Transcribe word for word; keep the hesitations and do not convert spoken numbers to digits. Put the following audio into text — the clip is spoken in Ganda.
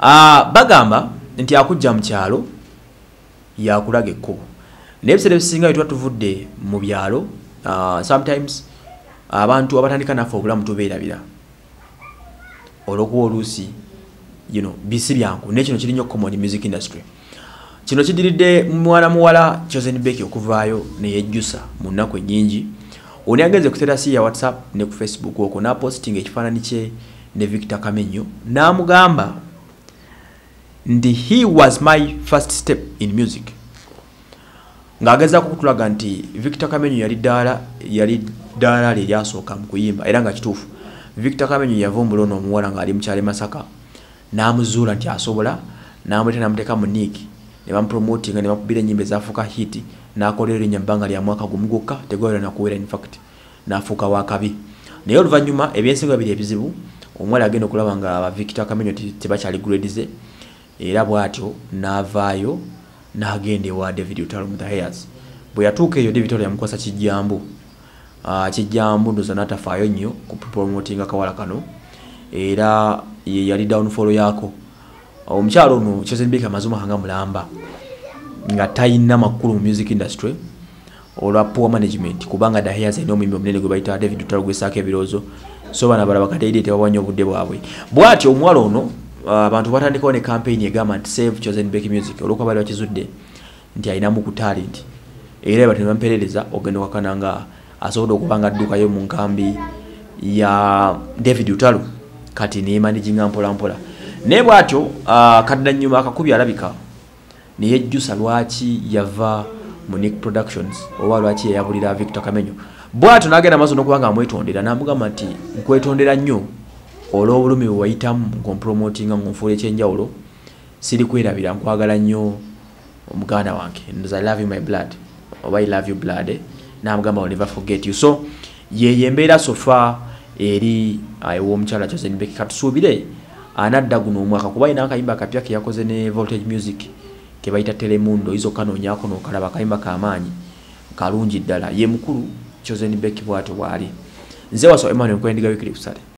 Ah, bagamba nti akujja mu kyalo yakulaga ekkubo. N'ebiseera ebisinga bwe tuba tuvudde mu byalo, uh, sometimes abantu abatandika naffe obulamu tubeerabira olw'okuba oluusi you know, bisi byangu n'ekino kiri nnyo common in music industry. Kino kidiridde mwana muwala Chosen Becky okuvaayo ne yejjusa mu nnaku ennyingi. Ono yagenze ku status ya WhatsApp ne ku Facebook okwo n'apostinga ekifaananyi kye ne Victor Kamenyo n'amugamba nti he was my first step in music. Ng'agezaako kutulaga nti Victor Kamenyo yali ddala yali ddala lye lyasooka mu kuyimba era nga kituufu. Victor Kamenyo yavumbula ono omuwala ng'ali mu kyalo Masaka n'amuzuula nti asobola n'amuleeta n'amuteeka mu Nick ne bamupromotinga ne bakubira ennyimba ezaafuuka hit n'akolera erinnya bbanga lya mwaka gumu gwokka tegwawera nakuwera in fact n'afuuka wa kabi. Naye oluvannyuma ebyensinga biri ebizibu omuwala agenda okulaba nga aba Victor Kamenyo tebakyali grades era bw'atyo n'avaayo n'agenda ewa David Utalo mu The Hairs. Bwe yatuuka eyo David Utalo yamukwasa kijjambu. Uh, kijjambu ndoza n'atafaayo nnyo ku promoting akawala kano era ye yali downfall yaako. Omukyalo ono Chosen Becky amazuma hanga mulamba nga tayina makulu mu music industry olwa poor management kubanga The Hairs eno omuyimbi omunene gwe bayita David Utalo gwesaako ebirowoozo so bana balaba kateide tebawanya obudde bwabwe. Bw'atyo omuwala ono abantu uh, batandikawo ne campaign egamba nti Save Chosen Becky Music olw'okuba bali bakizudde nti alinamu ku talent era bati bamperereza ogenda wakana nga asobola okubanga addukayo mu nkambi ya David Utalo kati ne managinga mpola mpola. Ne bw'atyo uh, kaddannyuma akakubi alabika ne yejjusa lwaki yava mu Nick Productions oba lwaki yayabulira Victor Kamenyo. Bw'atyo n'agenda maaso n'okubanga amwetondera n'amugamba nti nkwetondera nnyo olw'obulumi bwe wayitamu ng'ompromotinga ng'onfuula ekyenjawulo siri kwerabira nkwagala nnyo omuganda wange ndoza I love you my blood oba I love you blood eh? N'amugamba I'll never forget you. So ye embeera sofa eri ew'omukyala Chosen Becky katusuubire anadda guno omwaka kuba ina akayimba akapya ke yakoze ne Voltage Music ke bayita Telemundo izo kanoonyaako n'okalaba akayimba k'amaanyi kalungi ddala ye mukulu Chosen Becky bw'atyo bw'ali. Nze waso Emmanuel Kwendiga Weekly Kusale.